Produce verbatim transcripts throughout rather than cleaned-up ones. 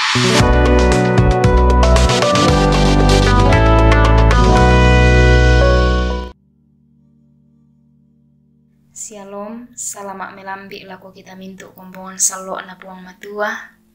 Shalom, salamak melambi laku kita mintu kompongan salo na puang matua.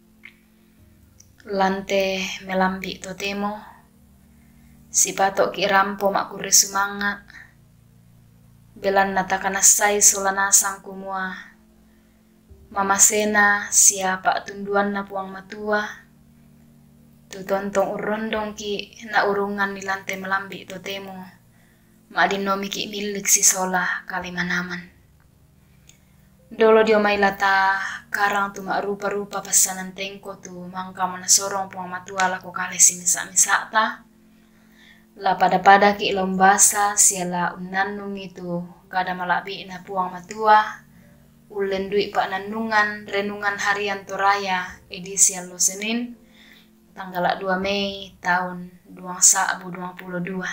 Lante melambi totemo. Si patok ki rampo makure sumanga. Belan natakanasai solanasang kumua. Mama sena siapa tunduan na puang matua. Tutontong urondong ki na urungan ni lante melambi totemo. Maadinomi ki milik si sola kalimanaman. Dolo dio mai lata karang tu mak rupa-rupa pasanan tengko tu mangka mana sorong puang matua lako kale si misa-misa ta. La pada-pada ki lombasa siala unanung itu kada malabi na puang matua. Ulen duit pak nanungan renungan harian toraya edisi lo Senin tanggal dua Mei tahun dua ribu dua puluh dua.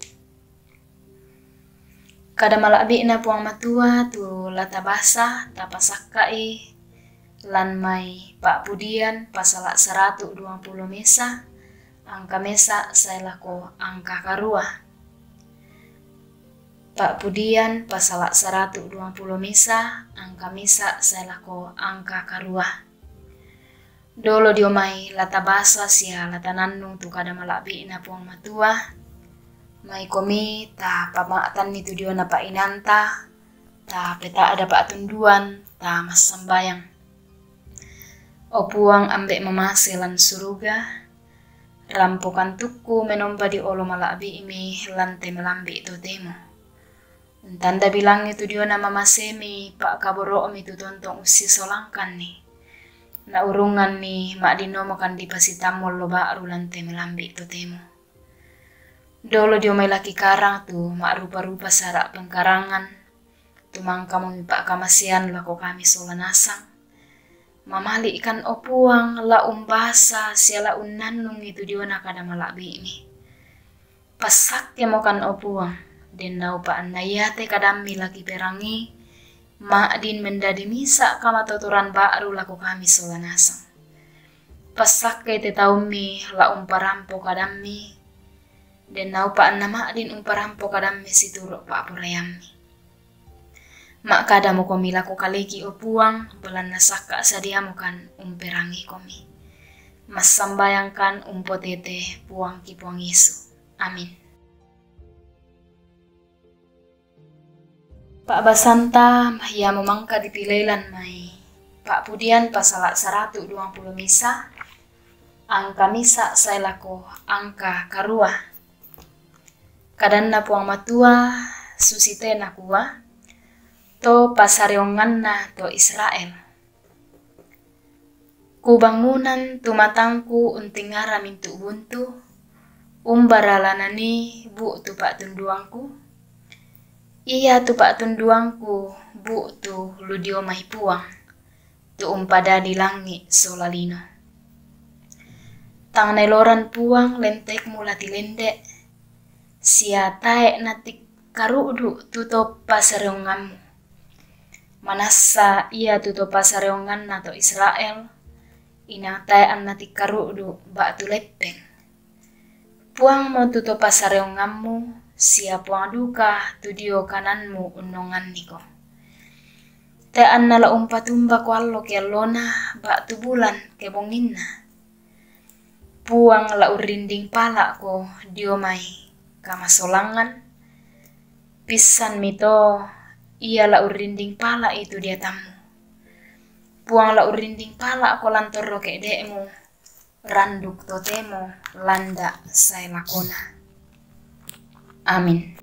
Kada malabi na puang matua tu lata basa tapasakai lan mai Pak Pudian pasal seratus dua puluh mesa angka mesa saya lako angka karua. Pak Pudian pasal seratus dua puluh mesa angka mesa saya lako angka karua. Dolo diomai lata basa sia lata nannung tu kada malabi na puang matua. Mai komi ta pamaatan itu dia na pak inanta ta peta ada pak tunduan ta mas sambayang opuang ambek mamaselan suruga rampokan tuku menomba di olo malabi imi lante melambi itu temo tanda bilang itu dia na mamasemi pak kaboro om itu tontong usi solangkan nih na urungan nih mak dinomo kan di pasitamol lo baru lante melambi itu temo. Dolo dia mai laki karang tu mak rupa-rupa sarak pengkarangan tu mangka memipak kamasian lako kami solanasang mamali ikan opuang la umbasa siala unanung itu dia nak kada malabi ini pasak ya mokan opuang den nau pa anayate kadami laki perangi mak din mendadi misa kama totoran baru lako kami solanasang pasak ke te taumi la umparampo kadami dan nau pa nama din umparampo kadam mesi turuk pa apurayami. Mak kada mo komi lako kaleki opuang belan nasaka sadia mo kan umperangi komi. Mas sambayangkan umpotete puang ki puang Yesu. Amin. Pak Basanta ya memangka dipilailan mai. Pak Pudian pasal seratus dua puluh misa. Angka misa saya lako angka karua. Kadanna puang matua susite na kuwa to pasareongan na to Israel. Kubangunan tumatangku untingara mintu buntu umbaralanani bu tu pak tunduangku. Iya tu pak tunduangku bu tu ludio mai puang tu umpada di langit solalino. Tang neloran puang lentek mulati lendek. Sia tae natik karudu tuto pasareonganmu. Manasa ia tuto pasareongan nato Israel. Ina tae an natik karudu batu lepeng. Puang mo tuto pasareonganmu. Sia puang duka tudio kananmu unongan niko. Tae an nala umpatumba kuallo ke lona batu bulan ke bonginna. Puang la urinding pala ko diomai. Kama solangan pisan mito ia la urinding pala itu dia tamu puang la urinding pala ko lantoro ke dekmu randuk totemo landa saya lakona. Amin.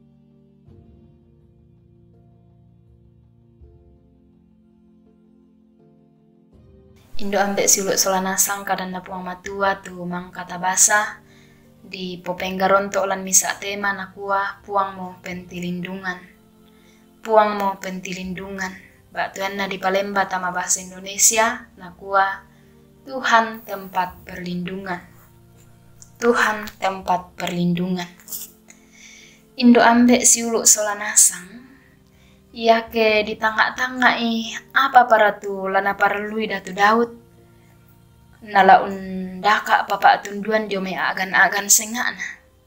Indo ambek siluk solanasang kadanda puang matua tu mang kata basa di popenggaron to lan misa tema nakua puang mo pentilindungan puang mo pentilindungan batuanna di Palemba tama bahasa Indonesia nakua Tuhan tempat perlindungan Tuhan tempat perlindungan. Indo ambek siuluk solanasang ia ke di tangga-tangga i apa para tu lana parlui datu Daud nala undaka papa tunduan dio may agan-agan sengana.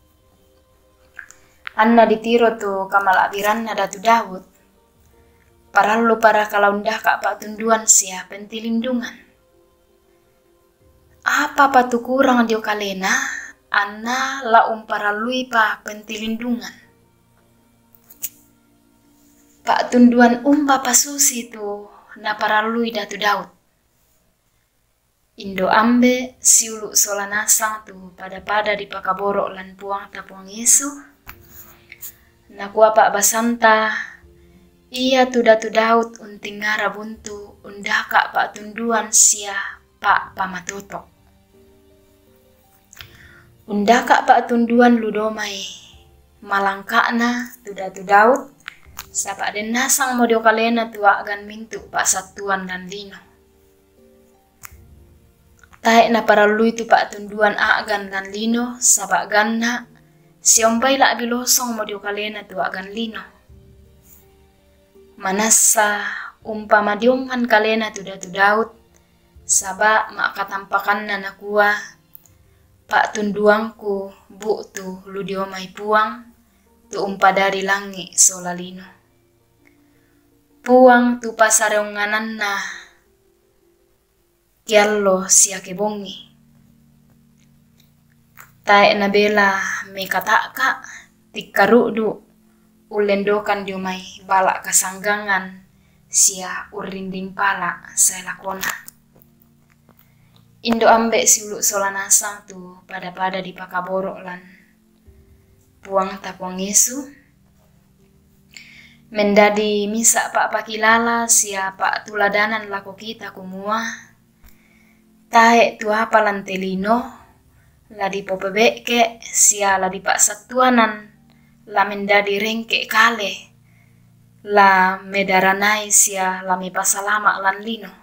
Anna ditiro tu kamalabiran na datu Daud. Parallo para kalaundaka pa tunduan siya pentilindungan. Apa pa tu kurang dio kalena, anna laum paralui pa pentilindungan. Pak tunduan umba pasusi tu na paralui datu Daud. Indo ambe siulu solanasang tu pada-pada di pakaborok lan puang tapuang Yesu. Nakua pak basanta iya tu datu Daud unting ngara buntu undaka pak tunduan sia pak pamatotok. Undaka pak tunduan ludomai malangkakna tu datu Daud. Sapa den nasang modio kalena tua agan mintu pak satuan dan lino. Taek na paralui tu pak tunduan agan dan lino sapa ganna siompai la bilosong modio kalena tua agan lino. Manasa umpama diongan kalena tu datu Daud saba mak katampakan na nakua pak tunduangku bu tu ludiomai puang tu umpa dari langi solalino. Puang tu pasareunganan na kiallo siake bongi. Tae na bela me kataka tikarudu ulendokan diumai balak kasanggangan sia urinding pala saya lakona. Indo ambek siulu solanasang tu pada-pada di pakaborok lan puang tapuang Yesu. Mendadi misa pak pakilala siapa tuladanan lako kita kumua. Tae tu apa lantelino ladi popebeke sia ladi pak satuanan la mendadi rengke kale la medaranai sia la me pasalama lan lino.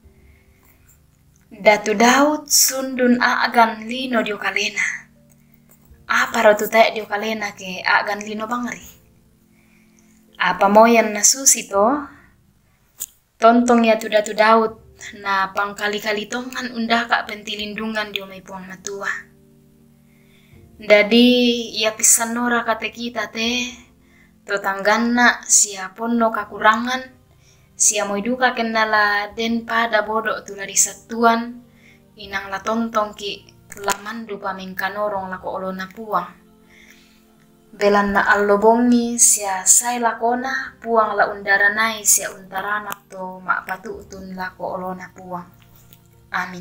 Datu Daud sundun agan lino dio kalena. Apa rotu tae dio kalena ke agan lino bangri. Apa moyan na susi to? Tontong ya tu datu Daud na pangkali-kali tongan undaka pentilindungan dio may puang matua. Dadi ya pisan nora kate kita te to tangganna sia ponno kakurangan sia moiduka kenala den pada bodo tu lari satuan inang la tontong ki lamandu pamengkanorong lako olona puang. Belan na allobongi sia sai lakona puang la undaranai sia untarana to mak patutun lako olona puang. Amin.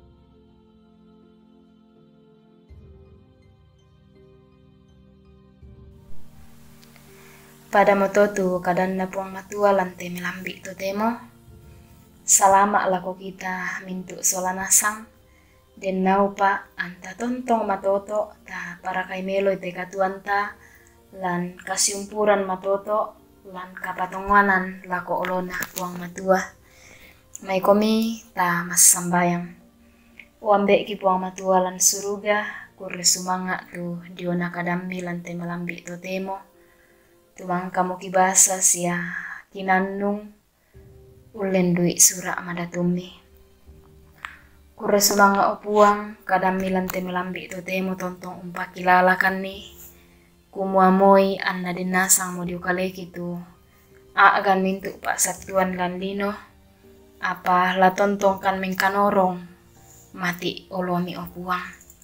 Pada mototu kadan na puang matua lante melambi to temo. Salama lako kita mintu solanasang. Den naupa anta tontong matoto ta para kai melo te katuan ta lan kasiumpuran matoto lan kapatonganan lako olona puang matua. Mai komi ta mas sambayang. Uambe ki puang matua lan suruga kurle sumanga tu diona kadammi lan te melambi to temo. Tuang kamu kibasa sia kinannung ulen dui sura madatumi. Kure sumanga opuang kadam milan te melambi to temo tontong umpa kilalakan ni kumuamoi anna dinasang mo diukaleki tu aagan mintu pak satuan lan lino apa la tontong kan mengkanorong mati olomi opuang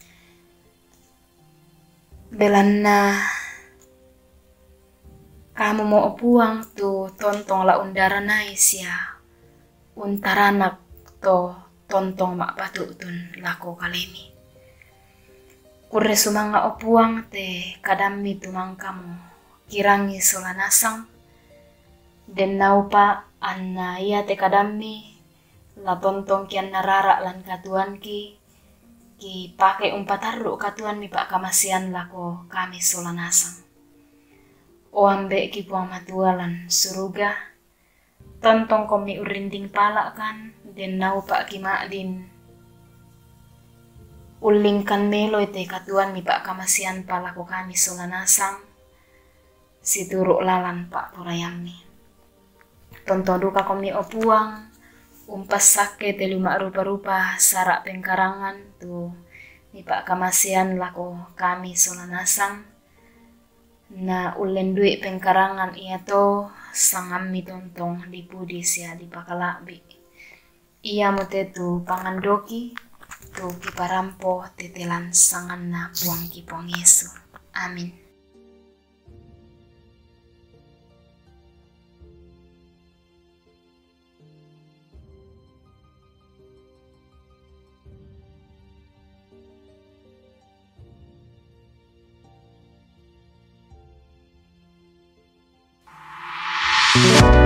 belanna kamu mo opuang tu tontong la undaranai sia untaranak to tontong mak patutun lako kalemi. Kure sumanga opuang te kadammi tumang kamu kirangi solanasang den naupa anna ia te kadammi la tontong kian narara lan katuan ki ki pake umpatarru katuan mi pak kamasian lako kami solanasang. O ambe ki puang matua lan suruga tontong komi urinding pala kan den naupa ki maklin ulingkan melo ite katuan mi pak kamasian palako kami solanasang si turuk lalan pak porayami tontong duka komi opuang Umpas sake telu mak rupa-rupa sarak pengkarangan tu nipak kamasian lako kami sola nasang. Na ulen duit pengkarangan ia to sangam mi tontong di pudi sia di pakalakbi. Ia motetu pangandoki tu kiparampo tetelan sangan na puang kipong Yesu. Amin. Thank you.